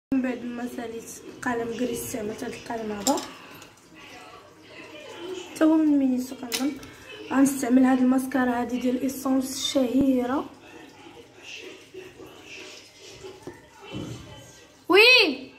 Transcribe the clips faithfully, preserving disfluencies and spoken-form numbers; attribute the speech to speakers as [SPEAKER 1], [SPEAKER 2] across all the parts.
[SPEAKER 1] من بعد ما ساليت القلم كري استعملت هذا القلم هذا تا هو من مينيسو كنظن. غنستعمل هاد الماسكارا هادي ديال ايسونس الشهيره. وين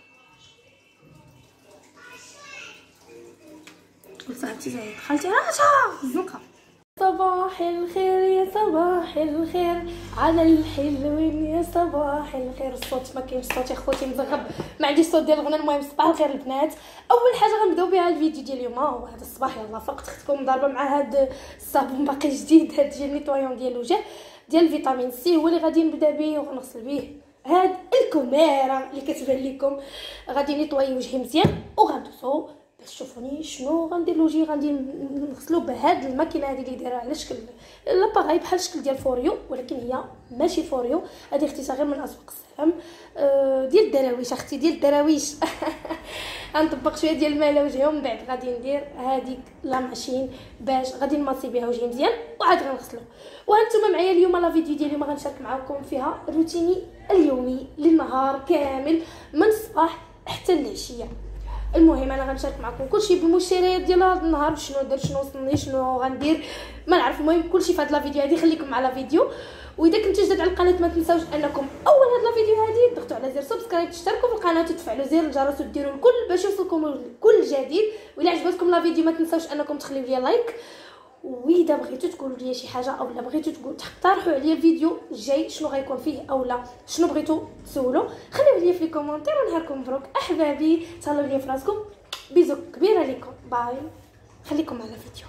[SPEAKER 1] وصاحبتي جايه دخلتي راه الزنقه. صباح الخير يا صباح الخير على الحلوين يا صباح الخير. الصوت ما كاينش صوت يا خوتي مزغب، ما عنديش صوت ديال الغنى. المهم صباح الخير البنات. اول حاجه غنبداو بها الفيديو ديال اليوم هو هذا الصباح. يلاه فقت اختكم ضاربه مع هذا الصابون باقي جديد، هذا جيل نيطويون ديال الوجه ديال فيتامين سي هو اللي غادي نبدا به وغنغسل به هاد الكميره اللي كتبان لكم. غادي نيطوي وجهي مزيان وغندوزو باش تشوفوني شنو غندير لوجهي. غادي نغسلو بهاد الماكينه هذه اللي دايره على شكل لاباغاي بحال الشكل ديال فوريو، ولكن هي ماشي فوريو. هذه اختي غير من اسواق السلام أه ديال الدراويش اختي ديال الدراويش. غنطبق شويه ديال الماء على وجهي ومن بعد غادي ندير هذيك لا ماشين باش غادي نماسي بها وجهي مزيان وعاد غنغسلو. وهانتوما معايا اليوم لا فيديو ديالي ما غنشارك معكم فيها روتيني اليومي للنهار كامل من الصباح حتى العشيه. المهم انا غنشارك معكم كلشي بالمشتريات ديال هذا النهار، شنو درت شنو وصلني شنو غندير ما نعرف. المهم كلشي في هذا الفيديو هذه. خليكم مع لا فيديو. واذا كنتو جداد على القناه ما تنساوش انكم اول هاد لا فيديو هذه تضغطوا على زر سبسكرايب، تشتركوا في القناه وتفعلوا زر الجرس وديروا الكل باش يوصلكم كل جديد. واذا عجبتكم لا فيديو ما تنساوش انكم تخليو لي لايك. واذا بغيتو تقولوا لي شي حاجه اولا بغيتو تقولوا تقترحوا عليا الفيديو الجاي شنو غيكون فيه اولا شنو بغيتو تسولوا، خليوه لي في الكومونتير. ونهاركم مبروك احبابي، تهلاو ليا في راسكم، بيزو كبيره ليكم، باي. خليكم على الفيديو.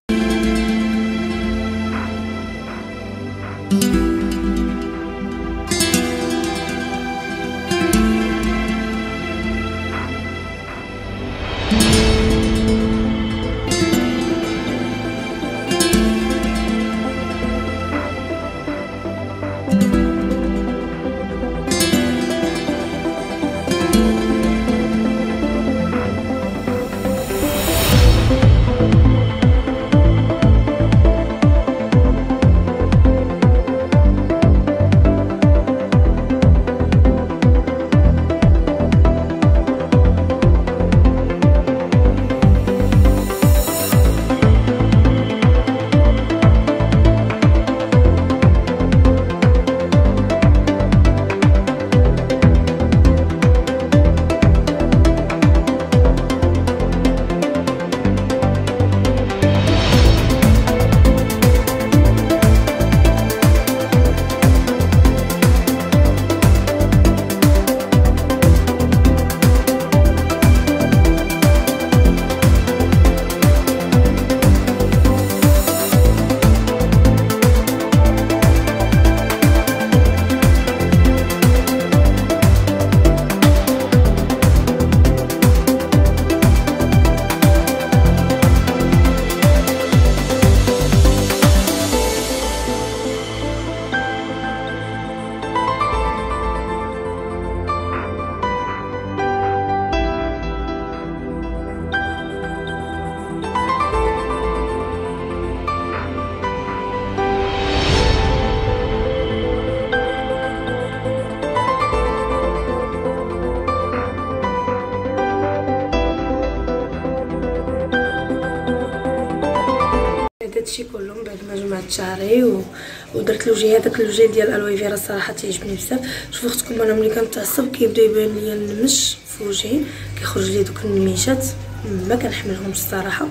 [SPEAKER 1] هادشي كله من بعد ما جمعت شعري و... ودرت لوجهي هذاك الجيل ديال الالوي فيرا الصراحه تيعجبني بزاف. شوفوا اختكم انا ملي كنتعصب كيبدا يبان ليا النمش في وجهي، كيخرج لي دوك النميشات ما كنحملهمش الصراحه.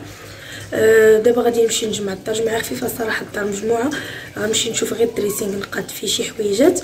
[SPEAKER 1] أه دابا غادي نمشي نجمع الدار، جمعه خفيفه الصراحه الدار مجموعه. غنمشي نشوف غير الدريسينغ نقاد فيه شي حويجات.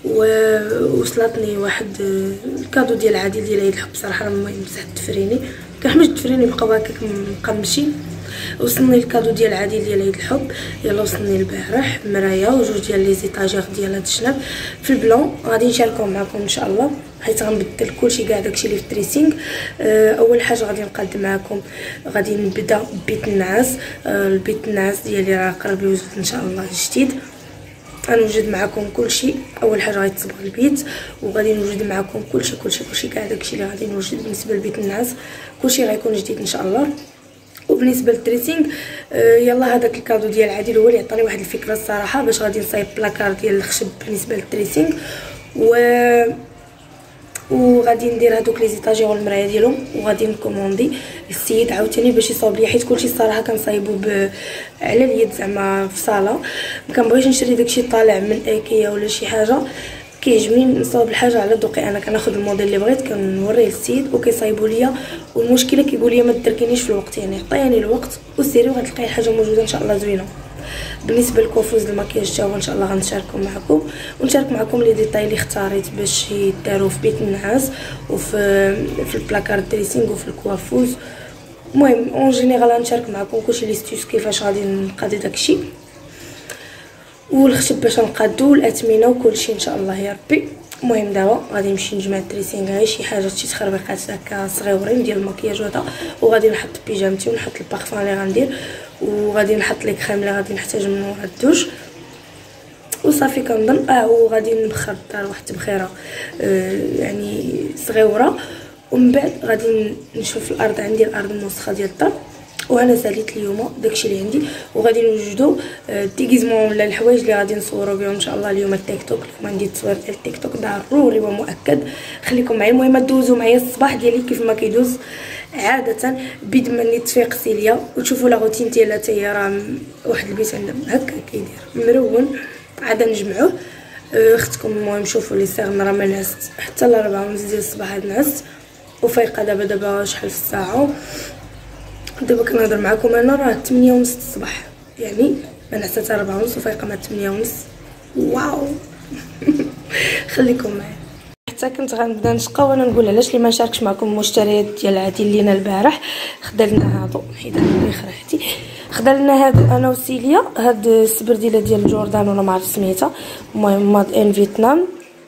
[SPEAKER 1] ووصلتني واحد الكادو ديال عادل ديال عيد الحب صراحه. المهم بصح التفريني كنحمل التفريني بقاو هكاك مقمشين. وصلني الكادو ديال عادل ديال عيد الحب. يلا وصلني البارح مرايه وجوج ديال لي زيطاجير ديال هاد الشنب في البلون. غادي نشاركهم معكم ان شاء الله حيت غنبدل كلشي كاع داكشي اللي في الدريسينغ. أه اول حاجه غادي نقدم معكم غادي نبدا ببيت النعاس. أه البيت النعاس ديالي راه قرب يوجد ان شاء الله جديد. غنوجد معكم كلشي. اول حاجه غيتصبغ البيت وغادي نوجد معكم كلشي كلشي كلشي كاع داكشي اللي غادي نوجد بالنسبه لبيت النعاس. كلشي غيكون جديد ان شاء الله. وبالنسبه للدريسينغ آه يلا هذاك الكادو ديال عادل هو اللي عطاني واحد الفكره الصراحه باش غادي نصايب بلاكار ديال الخشب بالنسبه للدريسينغ. و وغادي ندير هذوك لي زيتاجير والمرايه ديالهم وغادي نكوموندي السيد عاوتاني باش يصاوب ليا، حيت كلشي الصراحه كنصايبو ب... على اليد زعما في صاله. ما كنبغيش نشري داكشي طالع من ايكيا ولا شي حاجه، كيعجبني نصاوب الحاجه على ذوقي انا. كناخذ الموديل اللي بغيت كنوريه للسيد وكيصايبو ليا، والمشكله كيقول لي ما تركينيش في الوقت، يعني عطيني الوقت وسيري وغتلقاي الحاجه موجوده ان شاء الله زوينه. بالنسبه للكوفوز المكياج تا هو ان شاء الله غنشاركو معكم، ونشارك معكم لي ديتاي اللي اختاريت باش يداروا في بيت النعاس وفي في البلاكار دريسينغ وفي الكوافوز. المهم اون جينيرال غنشارك معكم كلشي لي ستيوس كيفاش غادي نقادي داكشي، والخشب باش نقادو، والاثمنه وكلشي ان شاء الله يا ربي. المهم دابا غادي نمشي نجمع الدريسينغ، غير شي حاجه شي تخربيقات هكا صغيورين ديال المكياج وهذا، وغادي نحط بيجامتي ونحط البارفان اللي غندير، وغادي نحط لي كريم اللي غادي نحتاج من ورا الدوش وصافي كنظن. اه وغادي نبخر الدار واحد التبخيره آه يعني صغيوره، ومن بعد غادي نشوف الارض. عندي الارض موسخه ديال الدار، وانا ساليت اليوم داكشي اللي عندي، وغادي نوجدوا الديغيزمون ولا الحوايج اللي غادي نصوروا بهم ان شاء الله اليوم التيك توك. اليوم عندي التصوير ديال التيك توك ضروري ومؤكد، خليكم معايا. المهم دوزوا معايا الصباح ديالي كيف ما كيدوز عاده، بيد مني تفيق سيليا وتشوفوا لا روتين ديالها حتى هي راه واحد البيت عندها هكا كيدير مرون، عاد نجمعوه. اختكم المهم شوفوا لي سير راه ما نعست حتى ل أربعة ونص ديال الصباح نعست، وفايقه دابا دابا شحال في الساعه دابا كنهضر معكم انا راه ثمانية ونص الصباح، يعني ما نعست حتى أربعة ونص وفايقه مع ثمانية ونص. واو خليكم معايا. حتى كنت غنبدا نشقى وانا نقول علاش لي ما نشاركش معكم المشتريات ديال عادل لينا البارح. خدا لنا هادو حيد لي خرحتي، خدا لنا هادو انا وسيليا، هاد السبرديله ديال جوردان ولا ما عرفت سميتها، المهم ماد ان فيتنام.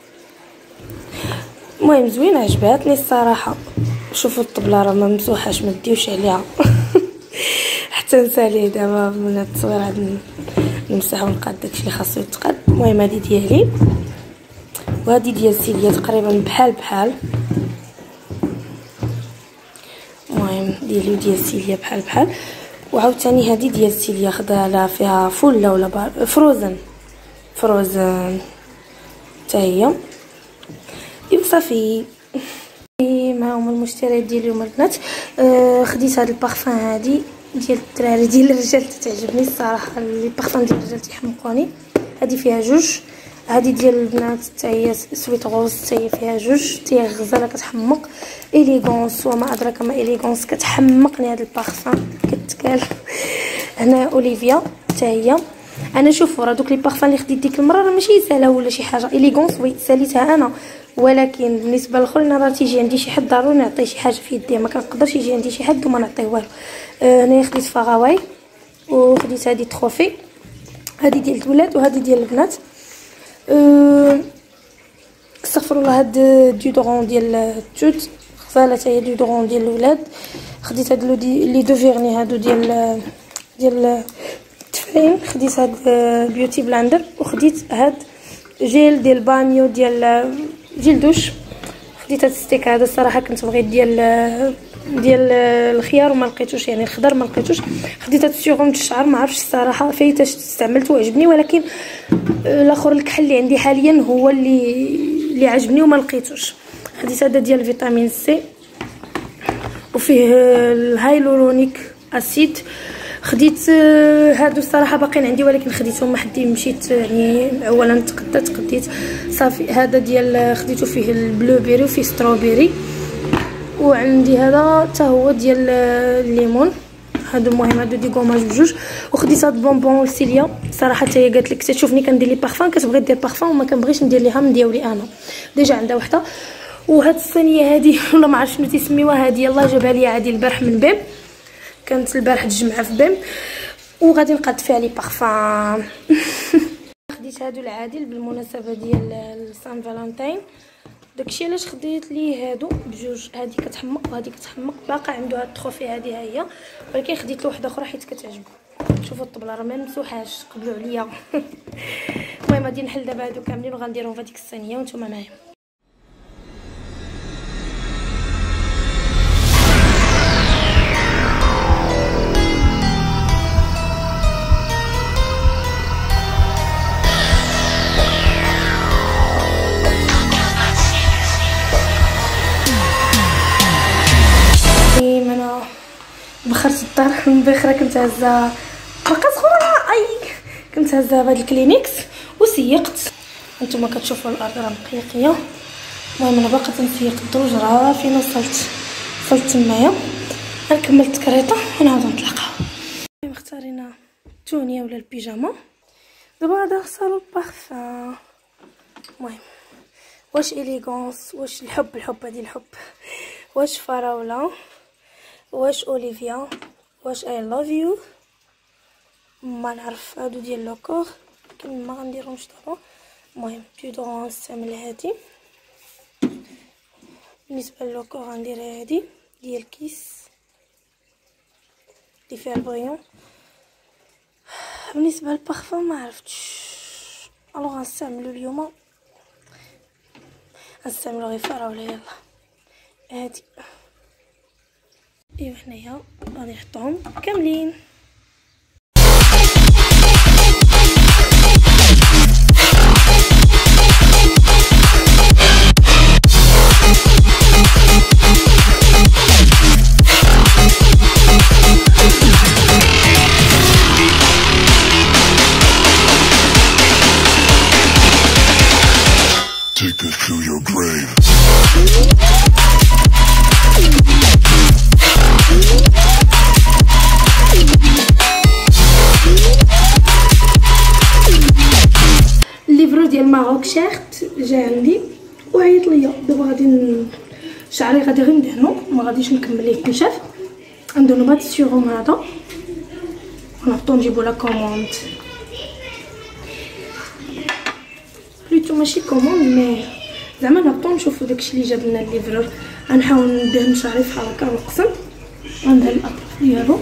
[SPEAKER 1] المهم زوينه عجباتني الصراحه. شوفوا الطبله راه ما ممسوحاش ما ديوش عليها حتى نسالي دابا من هاد التصوير عاد نمسح ونقاد داكشي اللي خاصو يتقاد. المهم هادي ديالي وهادي ديال سيليا تقريبا بحال بحال. المهم ديالي وديال سيليا بحال بحال، وعاوتاني هادي ديال سيليا خدها لها فيها فله ولا بار فروزن فروزن حتى هي. ايوا صافي معاهم المشتريات ديالي اليوم البنات. آه خديت هاد البارفان هادي ديال الدراري ديال الرجال تعجبني الصراحه، لي بارفان ديال الرجال تيحمقوني. هادي فيها جوج، هادي ديال البنات حتى هي سويت غوز حتى هي فيها جوج، حتى هي غزاله كتحمق. اليغونس وما ادراك ما اليغونس كتحمقني هاد البارفان كتكال. هنا اوليفيا حتى هي. انا شوفوا راه دوك لي بارفان اللي خديت ديك المره راه ماشي ساهله ولا شي حاجه. اليغونس وي ساليتها انا، ولكن بالنسبه للاخرين راه تيجي عندي شي حد ضروري نعطيه شي حاجه في يديه، ما كنقدرش يجي عندي شي حد وما نعطيه والو. آه انا خديت فاغاواي وخديت هذه تروفي، هذه ديال الولاد وهذه ديال البنات. أه استغفر الله. هاد ديودورون ديال التوت غزاله حتى هي ديودورون ديال الولاد. خديت هاد لي دو فيرني هادو ديال ديال التفرين، خديت هاد بيوتي بلاندر، وخديت هاد جيل ديال بانيو ديال جيل دوش. خديت هاد ستيك هذا الصراحه كنت بغيت ديال ديال الخيار وما لقيتوش، يعني الخضر ما لقيتوش. خديت هاد السيروم د الشعر ما عرفتش الصراحه فايتاش استعملته وعجبني، ولكن الاخر الكحل اللي عندي حاليا هو اللي اللي عجبني وما لقيتوش. خديت هذا ديال فيتامين سي وفيه الهايلورونيك اسيد. خديت هادو الصراحه باقيين عندي ولكن خديتهم ما حدي مشيت يعني اولا تقدت تقديت صافي. هذا ديال خديته فيه البلو بيري وفيه ستروبيري، وعندي هذا حتى هو ديال الليمون. هادو المهم هادو دي كوماج بجوج. وخديت هاد بونبون لسيليا صراحه حتى هي قالت لك تشوفني كندير لي بارفان كتبغي دير بارفان وما كنبغيش ندير ليها من ديالي انا، ديجا عندها وحده. وهاد الصينيه هادي ولا ما عرفت شنو تيسميوها هادي، يلاه جابها لي عادي البارح من بيم، كانت البارح الجمعه في بيم، وغادي نقاد فيها لي بارفان خديت هادو العادل بالمناسبه ديال سان فالنتين، داكشي علاش خديت ليه هادو بجوج. هادي كتحمق وهادي كتحمق، باقا عنده هاد التروفي هادي ها هي، ولكن خديت له وحده اخرى حيت كتعجبو. شوفوا الطبله راه ما ممسوحاش، قبلوا عليا المهم غادي نحل دابا هادو كاملين وغنديرهم في هذيك الصينيه وانتم معايا. دخلت الدار من بخرة كنت هازه باقا سخونه، اي كنت هازه بهاد الكلينكس وسيقت. نتوما كتشوفوا الارض راه مقيقيه. المهم انا باقا تنسيق الدروج، راه فين وصلت وصلت تمايا. غنكمل التكريطه ونعاودو نتلاقاو. مختارين التونيه ولا البيجاما. دابا غادي نختارو البارفان. المهم واش اليغونس، واش الحب الحب هادي الحب، واش فراوله، واش اوليفيا، واش اي لاف يو، ما نعرف هادو ديال لوكور لكن ما غنديرهمش دابا. المهم ديودورون نستعمل هادي. بالنسبه للوكور غندير هادي ديال كيس اللي فيها البريون. بالنسبه للبارفان ما عرفتش، الوغ غنستعملو اليوم، غنستعملو غير فراوله. يلا هادي ايوا هنايا غادي نحطهم كاملين.
[SPEAKER 2] Take us to your grave.
[SPEAKER 1] الليفرو ديال ماروك شيرت جا عندي وعيط ليا. دابا غادي ن... شعري غادي غير ندهنو، ما غاديش نكمل ليه كنشاف. ندهنو بهاد السيروم هذا ونهبطو نجيبو لا كوموند، بلوتو ماشي كوموند مي زعما نهبطو نشوفو داكشي اللي جاب لنا الليفرور. غنحاول ندهن شعري فحال هكا نقسم، غندهن الاطراف ديالو.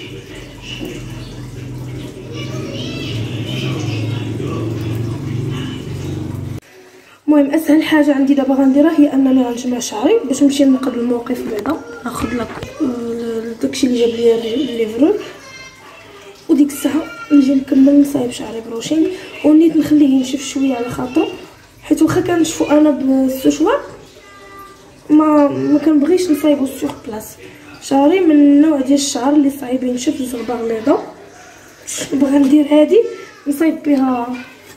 [SPEAKER 1] المهم اسهل حاجه عندي دابا غنديرها هي انني غنجمع شعري باش نمشي نقد الموقف. بعدا ناخذ لك داكشي اللي جاب لي الليفرور، وديك الساعه نجي نكمل نصايب شعري بروشينغ. ونيت نخليه ينشف شويه على خاطر، حيت واخا كنشفو انا بالسشوار ما ما كنبغيش نصايبو سوغ بلاص. شعري من النوع ديال الشعر اللي صعيب ينشف زغبه غليظه. بغا ندير هادي نصايب بها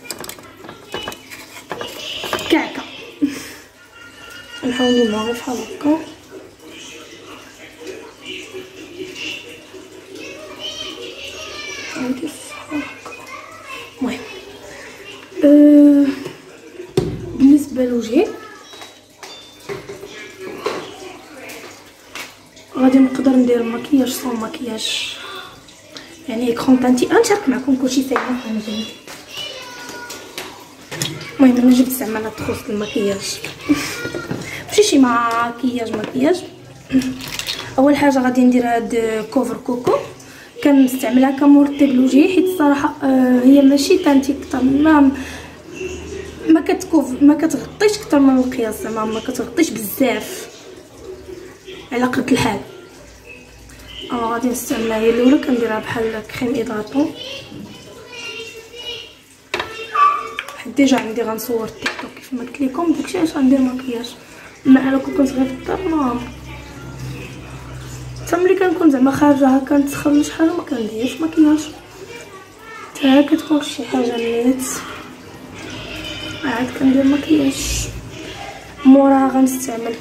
[SPEAKER 1] كعكه. نحاول نديرها بحال هكا. ندير بحال هكا. المهم أه بالنسبه لوجهي غادي نقدر ندير مكياج صون مكياج، يعني اكرون بانتي. غنشارك معكم كلشي سايبه انا جاي. المهم انا جبت زعما لا تخص المكياج ماشي شي مكياج مكياج. اول حاجه غادي ندير هاد كوفر كوكو، كنستعملها كمرطب لوجهي حيت الصراحه آه هي ماشي بانتي كتر، ما ما كتكوف ما كتغطيش كتر من القياس، زعما ما كتغطيش بزاف على قد الحال. اه غادي نستعملها هي الاولى، كنديرها بحال كريم ايدراتون. حيت ديجا عندي غنصور تيك توك كيف ما قلت لكم، داكشي علاش غندير مكياج. ما انا كون كنت غير في الدار ما حتى ملي كنكون زعما خارجه هكا نتسخن شي حاجه ما كنديرش مكياج، حتى كتكون شي حاجه نيت عاد كندير مكياج. موراها غنستعمل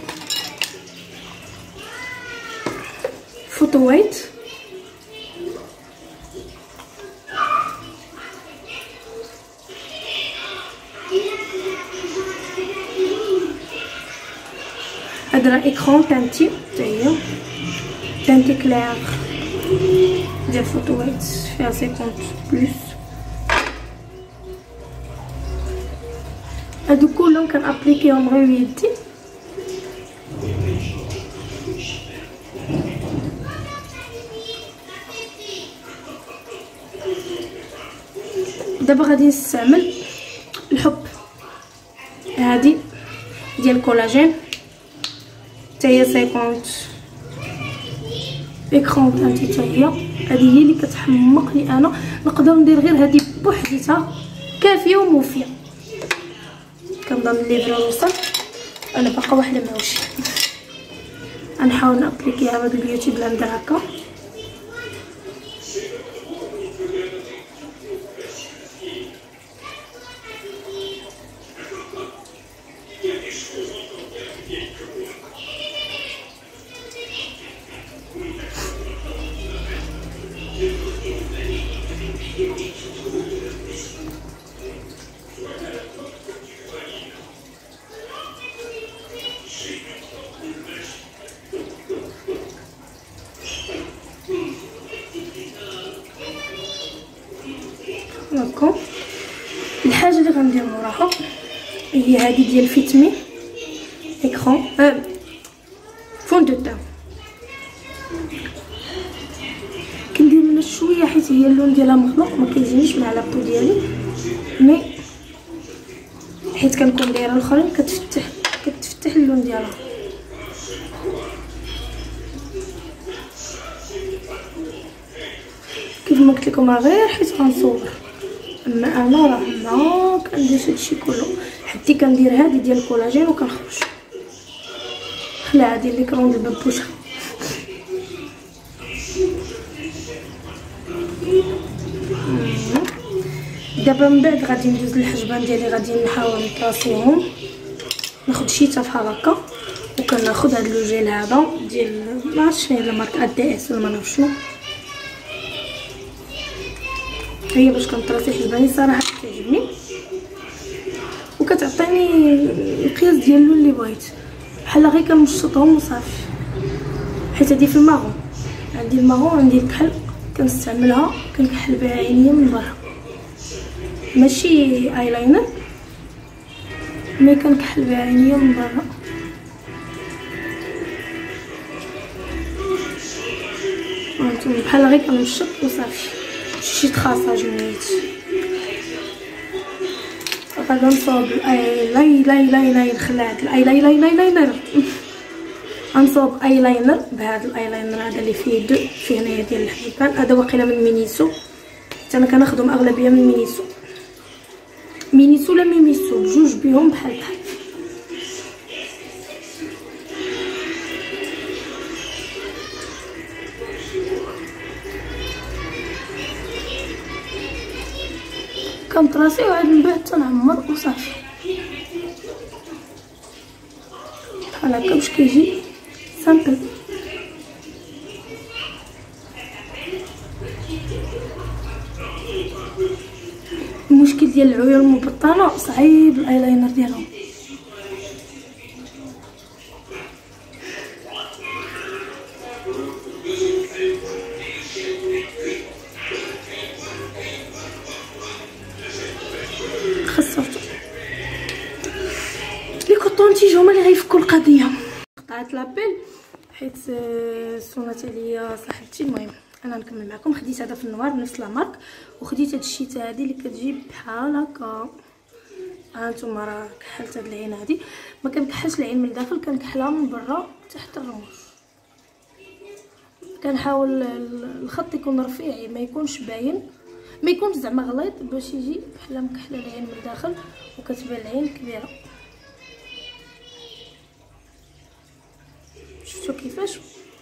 [SPEAKER 1] فوتو وايت، هاد راه اكرون تانتي حتى هي تانتي كلير ديال فوتو وايت فيها خمسين بلس. هادو كلهم كنابليكيهم غير بيدي. دابا غادي نستعمل الحب هادي ديال الكولاجين حتى هي خمسين اكرون تانتي حتى هي. هادي هي اللي كتحمق لي انا، نقدر ندير غير هادي بوحديتها كافيه وموفيه. كنظن الليفرور وصل، انا باقا واحده ماوش. غنحاول نابليكيها بهاد البيوتي بلندر هكا لكم الحاجه اللي غندير موراها هي هذه ديال فيتمي اكرون أه فون دو تان. كندير منها شويه حيت هي اللون ديالها مخلوق ما كيجينيش مع لابو ديالي، مي حيت كنكون دايره الاخرين كتفتح كتفتح اللون ديالها. كيف ما قلت لكم غير حيت غنصور، اما انا راه ما كنديرش هادشي كله، حتى كندير هذه ديال الكولاجين وكنخرج. خلع هذه اللي كرون الببوشه. دابا من بعد غادي ندوز للحجبان ديالي، غادي نحاول نطاسيهم، ناخذ شيته بحال هكا وكناخذ هذا لو جيل هذا ديال ما عرفتش شنو هي الماركه دي اس ولا ما نعرف شنو هي، باش كنطراسي حجباني صراحه كتعجبني وكتعطيني القياس ديال اللون اللي بغيت، بحال غير كنمشطهم وصافي. حيت هذه في الماغون، عندي الماغون عندي الكحل كنستعملها كنكحل بها عينيا من برا، ماشي ايلاينر مي كنكحل بها عينيا من برا. هانتوما بحال غير كنمشط وصافي، شي تخاصاج نيت. غادا نصاوب الاي لاي لاي لاي خلعت الاي لاي لاي لاي لاينر غنصاوب ايلاينر بهذا الايلاينر هذا اللي فيه دو فيه هنايا ديال الحبان. هذا واقيلا من مينيسو، حتى انا كناخذهم اغلبيه من مينيسو مينيسو ولا ميميسو، بجوج بيهم بحال بحال. كنطراسي وعاد من بعد تنعمر وصافي بحال هكا باش كيجي سامبل. المشكل ديال العيون المبطنه صعيب الايلاينر ديالهم. خسرته لي كوطونتيج هما اللي غيفكوا القضيه. قطعت لابيل حيت صونات عليا صاحبتي. المهم انا نكمل معكم. خديت هذا في النوار نفس لا مارك، وخديت هاد الشيته هذه اللي كتجي بحال هكا. هانتوما راه كحلت هاد العين هذه، ما كنكحلش العين من الداخل، كنكحلها من برا تحت الرموش. كنحاول الخط يكون رفيع ما يكونش باين، ما يكونش زعما غليظ، باش يجي بحال مكحله العين من الداخل وكتبان العين كبيره. شفتوا كيفاش؟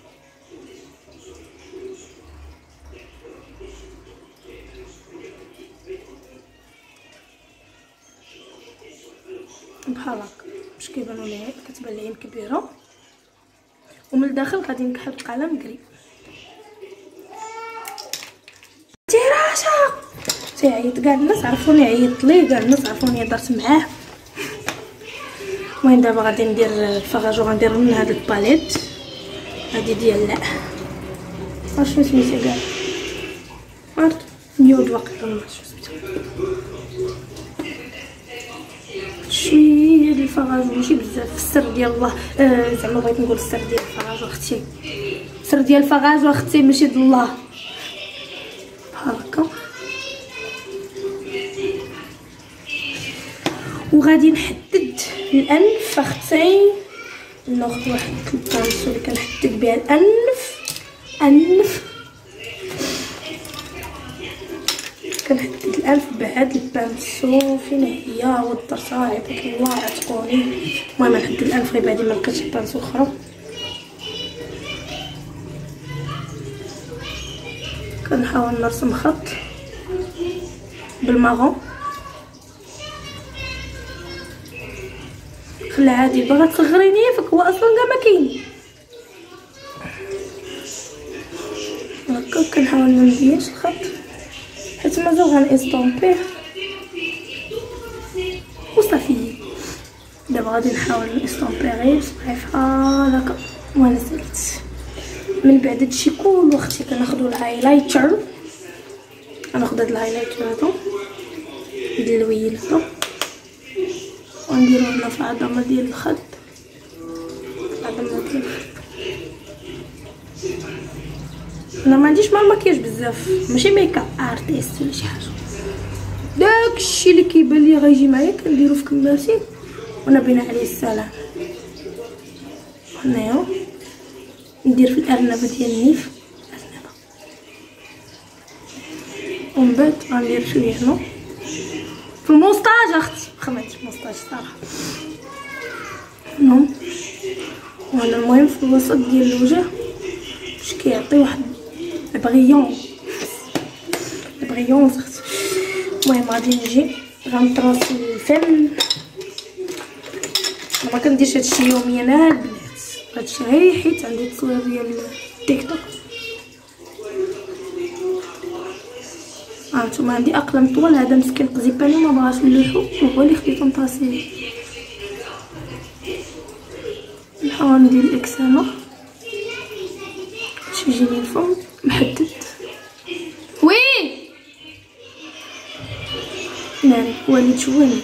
[SPEAKER 1] بحال هكا باش كيبانوا العين، كتبان العين كبيره. ومن الداخل غادي نكحل بقلم كري. تيراشا تيعيط كاع الناس عرفوني عيطت ليه، كاع الناس عرفوني هضرت معاه. المهم دابا غادي ندير الفراج وغندير من هاد الباليت هادي ديال لا واش سميتها كاع عرفت نيود واقيلا ما عرفتش سميتها. شويه ديال الفراج ماشي بزاف، السر ديال الله آه زعما بغيت نقول السر ديال الفراج اختي، السر ديال الفراج اختي ماشي ديال الله. بحال هكا وغادي نحدد الانف اختي. ناخذ واحد البانسو اللي كنحدد بها الانف انف كنحدد الانف بهذا البانسو. فين هي ودرتها عيطت الله عتقوني. المهم نحدد الانف غير بعدين ما لقيتش بانسو اخرى. كنحاول نرسم خط بالماغون. خلي عادي باغا تصغريني فك هو اصلا كاع ما كاين. هكا كنحاول ما نزيدش الخط حيت مازال غنستومبيه وصافي. دابا غادي نحاول نستومبي غير بحال هكا وانا زلت. من بعد هادشي كله اختي كناخذوا الهايلايتر. غناخذ هاد الهايلايتر هذا ديال الويلته ونديرو هنا في العظمه ديال الخد، العظمه ديال الخد. انا ما عنديش مع المكياج بزاف، ماشي ميكاب ارتيست ولا شي حاجه، داكشي اللي كيبان لي غيجي معايا كنديرو في كماسي ونبينا عليه السلام. هنايا ندير في الارنبه ديال النيف ارنبه، ومن بعد غندير شويه هنا في الموسطاج. اختي خممت الموسطاج صراحه هنا وهنا. المهم في الوسط ديال الوجه باش كيعطي واحد البغيون البغيون اختي. المهم غادي نجي غنطراسي الفم. ما كنديرش هادشي يوميا البنات، هادشي غير حيت عندي التصوير ديال تيك توك. هانتوما عندي اقلام طوال، هذا مسكين قزيباني ما بغاش نلوحو وهو اللي خديتو نطراسيه. نحاول ندير الاكس هنا باش يجيني الفم محدد. وي ناري وليد شويني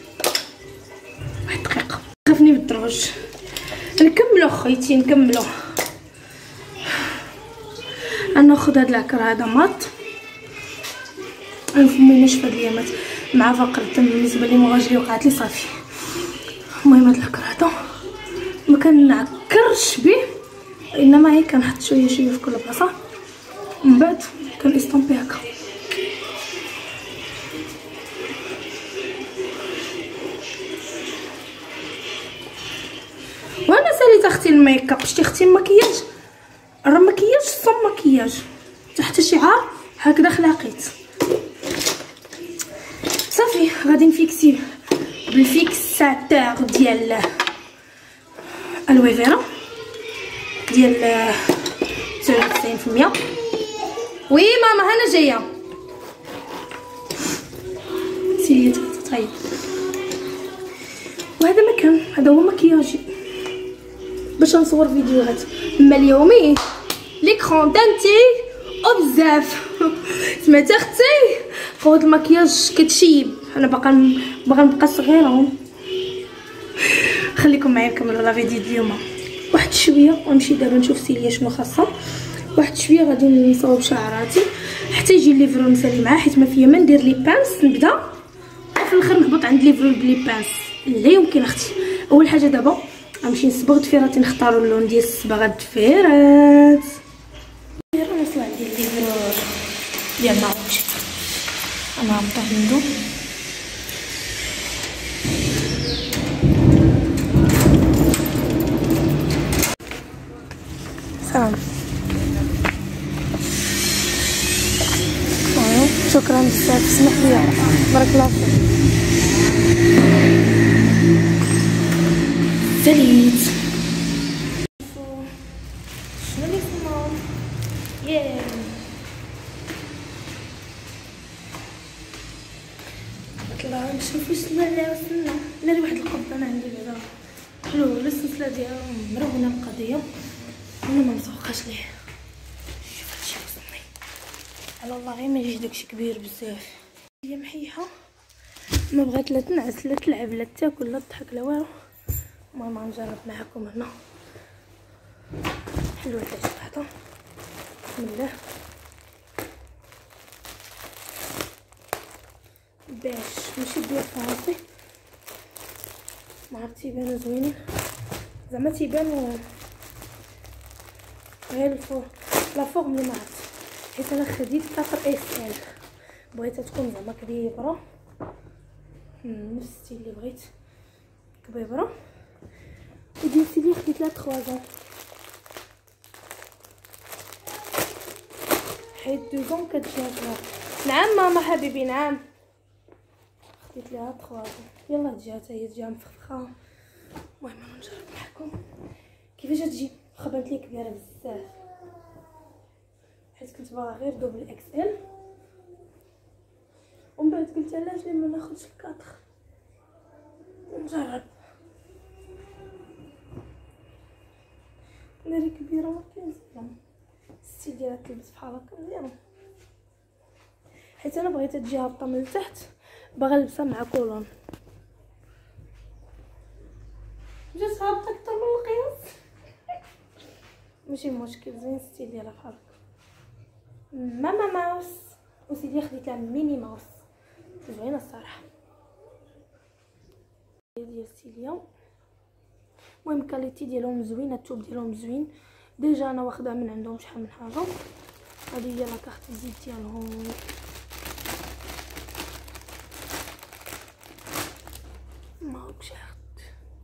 [SPEAKER 1] واحد دقيقه خافني بالدروج. نكملو خويتي نكملو. غناخد هاد العكر هذا ماط، فمي ناشف هاد الايامات مع فقر الدم بالنسبه لي مغاجلي وقعت لي صافي. المهم هاد العكر هذا ما كنعكرش به، انما هي كنحط شويه شويه في كل بلاصه، من بعد كنستومبي هكا. وانا ساليت اختي الميك اب. شتي اختي المكياج راه مكياج صم مكياج تحت شعار هكذا خلاقيت صافي. غادي نفيكسي بالفيكساتور ديال الوي فيرا ديال تسعة وتسعين في المية. وي ماما انا جايه سيري طيب. وهذا مكان هذا هو مكياجي باش نصور فيديوهات. اما اليومي ليكرون دانتي وبزاف. سمعتي اختي قوه المكياج كتشيب. انا باقا باغا نبقى صغيره. خليكم معايا نكملوا لا فيديو اليوم واحد شويه ونمشي دابا نشوف سيليا شنو خاصها. واحد شويه غادي نصاوب شعراتي حتى يجي الليفرو نسالي معاه، حيت ما فيا ما ندير لي بانس نبدا وفي الاخر نهبط عند ليفرو بلي بانس. لا يمكن اختي. اول حاجه دابا غنمشي نصبغ ضفيراتي، نختاروا اللون ديال الصباغه الضفيرات. نوصل عندي الليفرو ديال ماروكش انا غنطيح ندو. سلام. شكرا بزاف سمح لي بارك الله فيك. ساليت شنو اللي سمعوا ياه طلع نشوفو شنو اللي وصلنا. ناري واحد القبه انا عندي بعدا حلو السلسله ديالها مرهونه القضيه وانا ما متوقعش ليه. شوف هادشي وصلني على الله غير ما يجي داكشي كبير بزاف. هي محيحه ما بغات لا تنعس لا تلعب لا تاكل لا تضحك لا والو. المهم غنجرب معكم هنا حلوه حاجه وحده. بسم الله باش ماشي ديال فرنسي ما عرفت تيبانو زوينين زعما تيبانو غير الفور لا فورم اللي ما عرفت، حيت انا خديت كاطر اس ال بغيتها تكون زعما كبيبره نفس الستيل اللي بغيت كبيبره. وديال سيدي خديت لها ثلاثة حيت دوزون كتجي هكا. نعم ماما حبيبي نعم خديت لها ثلاثة. يلا تجي حتى هي تجي مفخخه. المهم انا نجرب معكم كيفاش تجي. خبرت لي كبيره بزاف حيت كنت باغا غير دوبل اكس ال، ومن بعد قلت علاش ليه ما ناخذش الكاطر نجرب. ناري كبيره ما كاينش الستيل ديالها تلبس بحال هكا مزيان، حيت انا بغيتها تجي هابطه من التحت باغا نلبسها مع كولون. جات هابطه اكثر من القياس ماشي مشكل، زين ستيل ديالها بحال هكا. ماما ماوس وسيدي خديت لها ميني ماوس زوينه الصراحه ديال سيليا. المهم الكاليتي ديالهم زوينه، الثوب ديالهم زوين. ديجا انا واخدها من عندهم شحال من حاجه. هذه هي لاكارت الزيت ديالهم. ما بشحت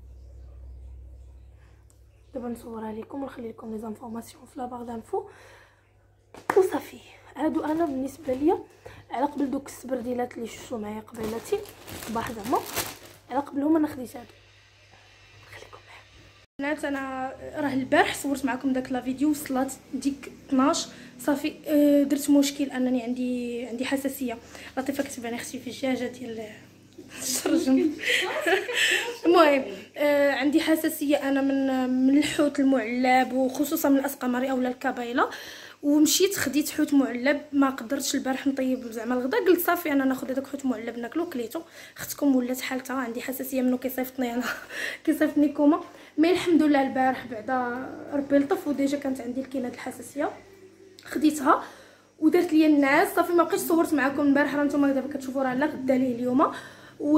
[SPEAKER 1] دابا نصورها لكم ونخلي لكم لي زانفورماسيون في لا بار دانفو وصافي. هادو انا بالنسبه ليا على قبل دوك السبرديلات اللي شفتو معايا قبيلاتي صباح زعما، على قبلهم انا خديت هادو. خليكم معايا بنات. انا راه البارح صورت معكم داك لا فيديو وصلات ديك اثناش صافي. أه درت مشكل انني عندي عندي حساسيه. لطيفه كتباني اختي في الدجاجه ديال الشرجم. المهم آه عندي حساسيه انا من من الحوت المعلب وخصوصا من الاسقمري اولا الكبايله، ومشيت خديت حوت معلب. ما قدرتش البارح نطيب زعما الغدا، قلت صافي انا ناخذ هذاك حوت معلب ناكلو كليتو. اختكم ولات حالتها عندي حساسيه منه كيصيفطني انا كيصيفطني كوما. مي الحمد لله البارح بعدا ربي لطف وديجا كانت عندي الكينه د الحساسيه خديتها ودرت ليا الناس صافي. ما بقيتش صورت معكم البارح، راه نتوما دابا كتشوفوا راه لا غدا ليه اليوم و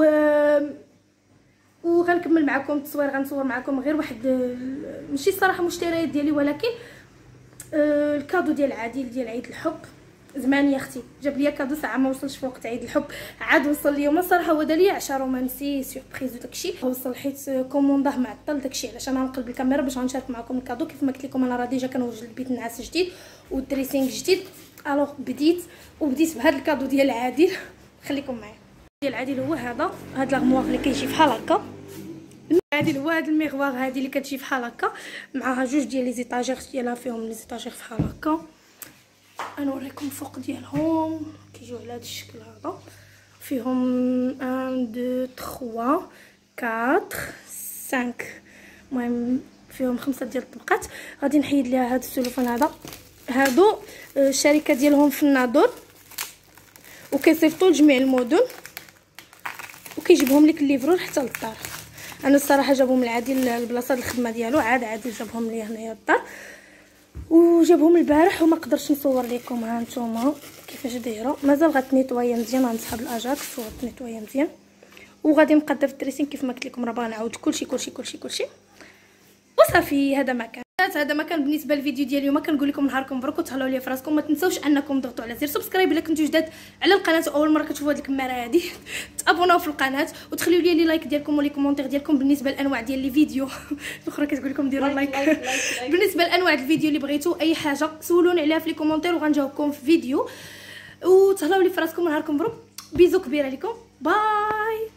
[SPEAKER 1] وغنكمل معكم التصوير. غنصور معكم غير واحد ماشي الصراحه مشتريات ديالي، ولكن آه الكادو ديال عادل ديال عيد الحب. زمان يا اختي جاب ليا كادو ساعه ما وصلش في وقت عيد الحب، عاد وصل اليوم الصراحه. هو دار ليا عشاء رومانسي سوربريز وداكشي وصل حيت كومونداه معطل داكشي. علاش انا نقلب الكاميرا باش غنشارك معكم الكادو. كيف ما قلت لكم انا راه ديجا كنوجد البيت النعاس جديد والدريسينغ جديد. الوغ بديت وبديت بهذا الكادو ديال عادل. خليكم معايا. ديال عادل هو هذا هاد لاغموار اللي كيجي بحال هكا. عادل هو هاد الميغوار هادي اللي كتجي بحال هكا معها جوج ديال لي زيطاجير ديالها فيهم لي زيطاجير بحال هكا. غنوريكم الفوق ديالهم كيجيو على هاد الشكل هذا. فيهم واحد اثنين ثلاثة أربعة خمسة. المهم فيهم خمسة ديال الطبقات. غادي نحيد ليها هاد السلوفان هذا. هادو الشركه ديالهم في الناظور وكيصيفطوا لجميع المدن وكيجيبهم لك الليفرور حتى للدار. انا الصراحه جابهم العادل البلاصه ديال الخدمه ديالو، عاد عادل جابهم لي هنايا للدار وجابهم البارح وما قدرتش نصور لكم. ها نتوما كيفاش دايره. مازال غتنيطويا مزيان، غنسحب الاجاكس وغتنيطويا مزيان وغادي نقدر في الدريسين كيف ما قلت لكم. راه باغا نعاود كلشي كلشي كلشي كلشي وصافي. هذا ما كان هذا ما كان بالنسبه للفيديو ديال اليوم. كنقول لكم نهاركم مبروك وتهلاو ليا فراسكم. ما تنساوش انكم تضغطوا على زر سبسكرايب الا كنتو جداد على القناه اول مره كتشوفوا هذه الكماره هذه. تابوناو في القناه وتخليو لي لي لايك ديالكم ولي كومونتير ديالكم بالنسبه لانواع ديال لي فيديو. الاخرى كتقول لكم ديروا لايك بالنسبه لانواع الفيديو اللي بغيتو. اي حاجه سولوني عليها في لي كومونتير وغنجاوبكم في فيديو. وتهلاو لي فراسكم ونهاركم مبروك. بيزو كبيره لكم. باي.